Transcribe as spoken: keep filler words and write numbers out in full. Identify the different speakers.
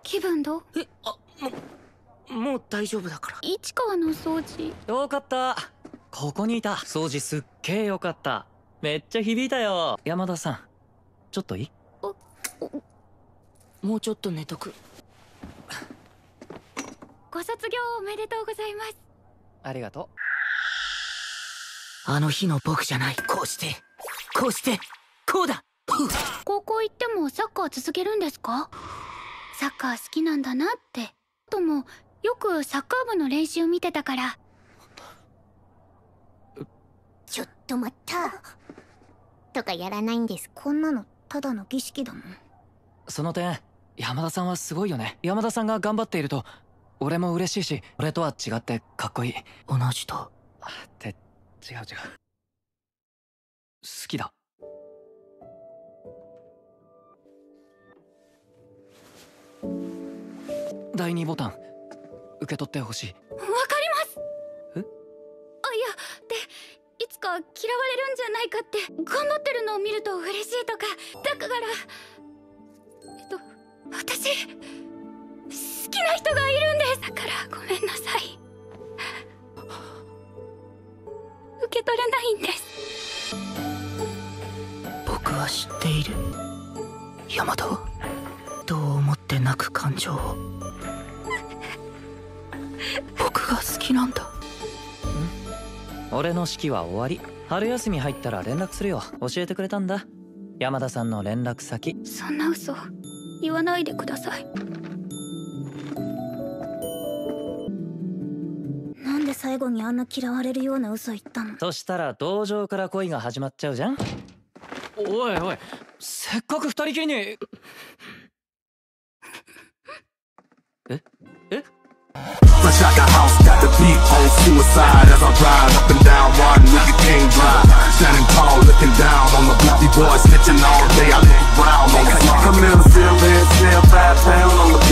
Speaker 1: 気分どう？
Speaker 2: え、あ、ももう大丈夫だから。
Speaker 1: 市川の掃除
Speaker 3: よかった。ここにいた。掃除すっげえよかった。めっちゃ響いたよ。山田さん、ちょっといい？
Speaker 2: もうちょっと寝とく。
Speaker 1: ご卒業おめでとうございます。
Speaker 3: ありがと
Speaker 2: あの日の僕じゃない。こうしてこうしてこうだ。
Speaker 1: 高校行ってもサッカー続けるんですか？サッカー好きなんだなって。ともよくサッカー部の練習見てたから。
Speaker 4: ちょっと待ったとかやらないんです。こんなのただの儀式だもん。
Speaker 3: その点山田さんはすごいよね。山田さんが頑張っていると俺も嬉しいし、俺とは違ってかっこいい。
Speaker 2: 同じだ。
Speaker 3: って違う違う、好きだ。だいにボタン受け取ってほしい。
Speaker 1: わかります。
Speaker 3: え？
Speaker 1: あ、いや、でいつか嫌われるんじゃないかって頑張ってるのを見ると嬉しいとか。だからえっと私好きな人がいるんです。だからごめんなさい。受け取れないんです。
Speaker 2: 僕は知っている。山田はどう思って泣く感情を。僕が好きなんだ。ん？
Speaker 3: 俺の式は終わり。春休み入ったら連絡するよ。教えてくれたんだ、山田さんの連絡先。
Speaker 1: そんな嘘言わないでください。
Speaker 4: なんで最後にあんな嫌われるような嘘言ったの？
Speaker 3: そしたら同情から恋が始まっちゃうじゃん。おいおい、せっかく二人きりに。ええ
Speaker 5: Fresh out the house, got the beat on suicide as I ride up and down, riding with the king drive. Standing tall, looking down on the bloody boys, snitching all day. I look around on the side. Come in, feel it, snare, five pound on the